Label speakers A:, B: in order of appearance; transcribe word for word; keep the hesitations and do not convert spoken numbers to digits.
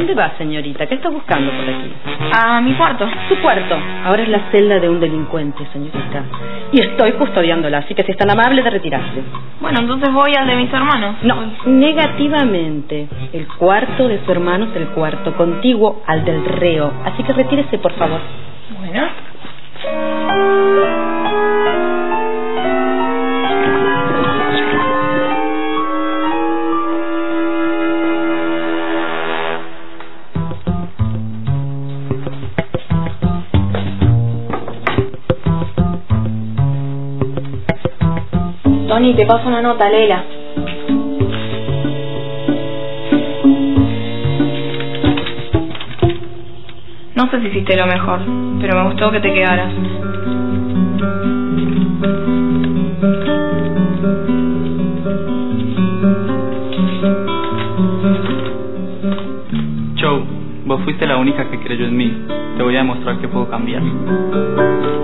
A: dónde va, señorita? ¿Qué está buscando por aquí?
B: A mi cuarto.
A: Su cuarto. Ahora es la celda de un delincuente, señorita. Y estoy custodiándola, así que si es tan amable de retirarse.
B: Bueno, entonces voy al de mis hermanos.
A: No, negativamente. El cuarto de su hermano es el cuarto contiguo al del reo. Así que retírese, por favor.
B: Bueno. Tony, te paso una nota, léela. No sé si hiciste lo mejor, pero me gustó que te quedaras.
C: Joe, vos fuiste la única que creyó en mí. Te voy a demostrar que puedo cambiar.